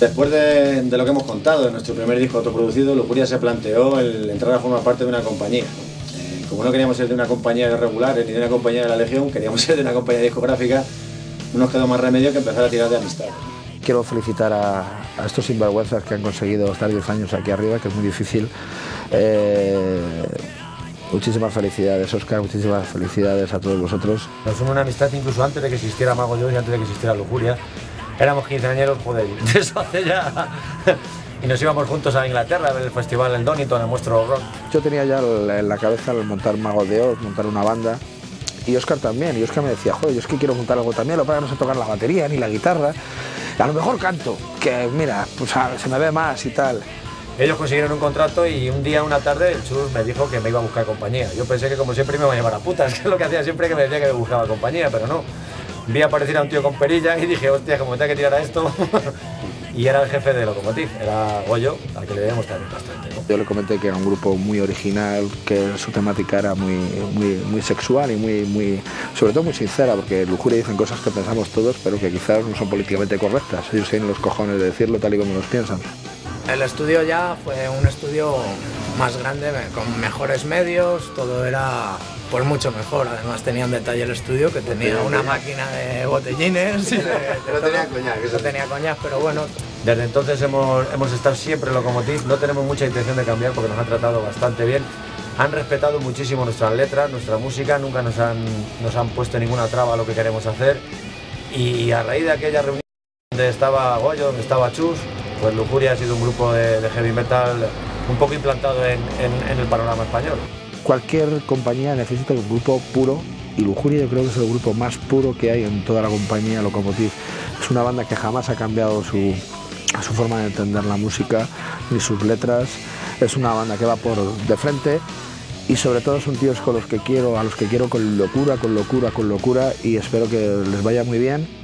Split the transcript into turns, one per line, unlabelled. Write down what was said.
Después de lo que hemos contado, de nuestro primer disco autoproducido, Lujuria se planteó el entrar a formar parte de una compañía. Como no queríamos ser de una compañía de regulares ni de una compañía de la Legión, queríamos ser de una compañía discográfica, no nos quedó más remedio que empezar a tirar de amistad.
Quiero felicitar a estos sinvergüenzas que han conseguido estar 10 años aquí arriba, que es muy difícil. Muchísimas felicidades, Óscar, muchísimas felicidades a todos vosotros.
Nos une una amistad incluso antes de que existiera Mago Yo y antes de que existiera Lujuria. Éramos quinceañeros, joder, de eso hace ya... Y nos íbamos juntos a Inglaterra a ver el festival en Donington, en Monstruo Rock.
Yo tenía ya en la cabeza el montar Mago de Oz, montar una banda. Y Óscar también, y Óscar me decía, joder, yo es que quiero montar algo también, lo que pasa es que no sé tocar la batería ni la guitarra. A lo mejor canto, que mira, pues se me ve más y tal.
Ellos consiguieron un contrato y un día, una tarde, el Chus me dijo que me iba a buscar compañía. Yo pensé que como siempre me iba a llevar a putas, que es lo que hacía siempre, que me decía que me buscaba compañía, pero no. Vi aparecer a un tío con perilla y dije, hostia, como me tengo que tirar a esto. Y era el jefe de Locomotiv, era Goyo, al que le debíamos también bastante, ¿no?
Yo le comenté que era un grupo muy original, que su temática era muy sexual y sobre todo muy sincera, porque Lujuria dicen cosas que pensamos todos, pero que quizás no son políticamente correctas. Ellos tienen los cojones de decirlo tal y como los piensan.
El estudio ya fue un estudio más grande, con mejores medios, todo era pues mucho mejor. Además tenía un detalle el estudio, que tenía una máquina de botellines. No tenía coñac, pero bueno.
Desde entonces hemos estado siempre en Locomotiv, no tenemos mucha intención de cambiar porque nos han tratado bastante bien. Han respetado muchísimo nuestras letras, nuestra música, nunca nos han puesto ninguna traba a lo que queremos hacer. Y a raíz de aquella reunión donde estaba Goyo, donde estaba Chus, pues Lujuria ha sido un grupo de heavy metal un poco implantado en el panorama español.
Cualquier compañía necesita un grupo puro y Lujuria yo creo que es el grupo más puro que hay en toda la compañía Locomotiv. Es una banda que jamás ha cambiado su forma de entender la música ni sus letras. Es una banda que va por de frente y sobre todo son tíos a los que quiero con locura y espero que les vaya muy bien.